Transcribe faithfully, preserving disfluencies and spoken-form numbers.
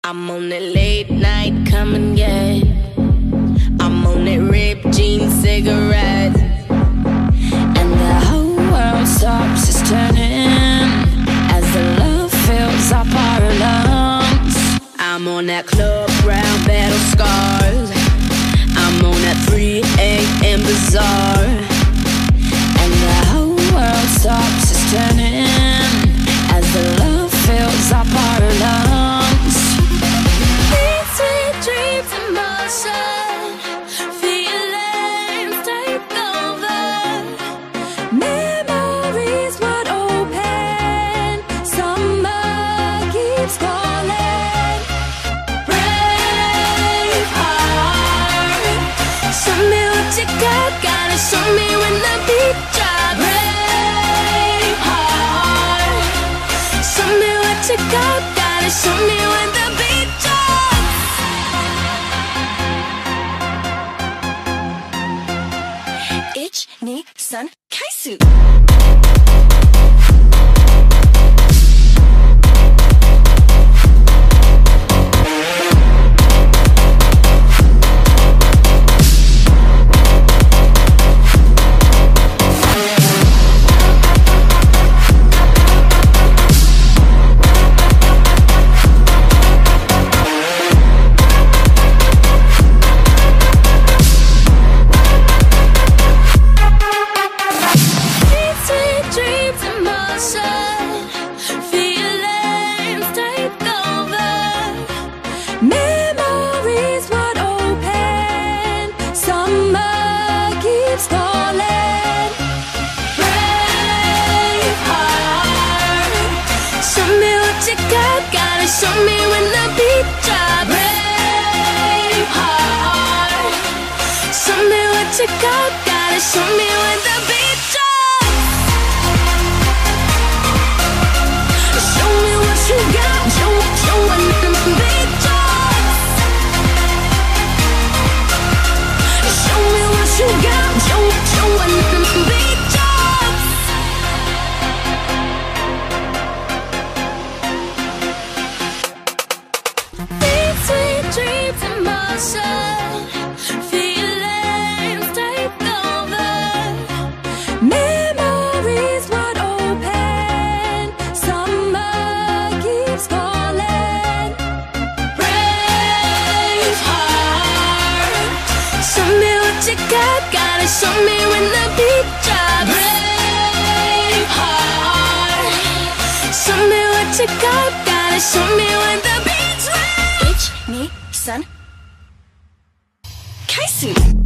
I'm on that late night, come and get. I'm on that ripped jeans, cigarette, and the whole world stops, is turning as the love fills up our lungs. I'm on that club, brown battle scars. I'm on that three A M bazaar, and the whole world stops, is turning as the love fills up our lungs. These sweet dreams in motion, feelings take over. Memories wide open, summer keeps calling. Brave heart, show me what you got, gotta show me when the beat drops. Brave heart, show me what you got, gotta show me when the beat drops. Ich, ni, san, kaisu. Memories wide open, summer keeps calling. Brave heart, show me what you got, gotta show me when the beat drops. Brave heart, show me what you got, gotta show me when the beat drops. Show me what you got, show, show when the beat drops. You got, show, show when the beat drops. These sweet dreams in motion, feelings take over. Memories wide open, summer keeps calling. Brave heart, show me what you got, gotta show me when the beat drops. Brave heart, show me what you got, gotta show me when the beat drops. Ich, ni, san, kaisu.